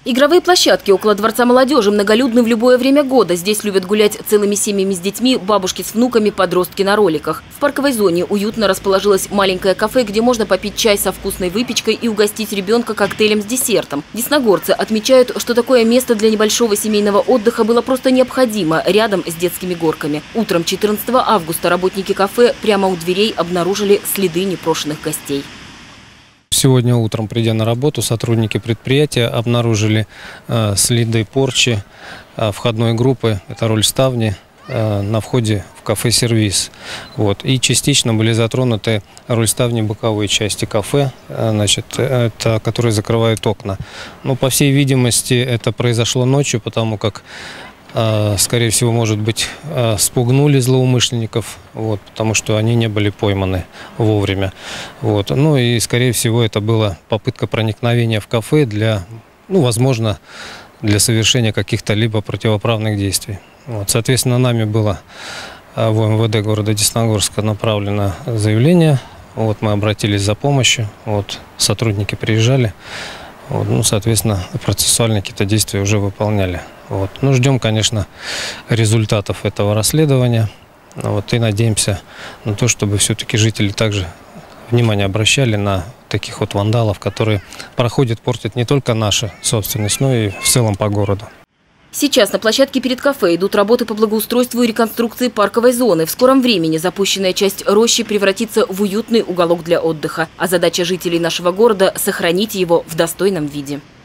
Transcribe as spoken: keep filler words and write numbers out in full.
Игровые площадки около Дворца молодежи многолюдны в любое время года. Здесь любят гулять целыми семьями с детьми, бабушки с внуками, подростки на роликах. В парковой зоне уютно расположилось маленькое кафе, где можно попить чай со вкусной выпечкой и угостить ребенка коктейлем с десертом. Десногорцы отмечают, что такое место для небольшого семейного отдыха было просто необходимо рядом с детскими горками. Утром четырнадцатого августа работники кафе прямо у дверей обнаружили следы непрошенных гостей. Сегодня утром, придя на работу, сотрудники предприятия обнаружили э, следы порчи э, входной группы, это рольставни, э, на входе в кафе-сервис. Вот. И частично были затронуты рольставни боковой части кафе, э, значит, это, которые закрывают окна. Но, по всей видимости, это произошло ночью, потому как скорее всего, может быть, спугнули злоумышленников, вот, потому что они не были пойманы вовремя. Вот. Ну и, скорее всего, это была попытка проникновения в кафе для, ну, возможно, для совершения каких-то либо противоправных действий. Вот. Соответственно, нами было в эм вэ дэ города Десногорска направлено заявление. Вот, мы обратились за помощью, вот, сотрудники приезжали. Вот, ну, соответственно, процессуальные какие-то действия уже выполняли. Вот. Ну, ждем, конечно, результатов этого расследования. Вот, и надеемся на то, чтобы все-таки жители также внимание обращали на таких вот вандалов, которые проходят, портят не только нашу собственность, но и в целом по городу. Сейчас на площадке перед кафе идут работы по благоустройству и реконструкции парковой зоны. В скором времени запущенная часть рощи превратится в уютный уголок для отдыха. А задача жителей нашего города – сохранить его в достойном виде.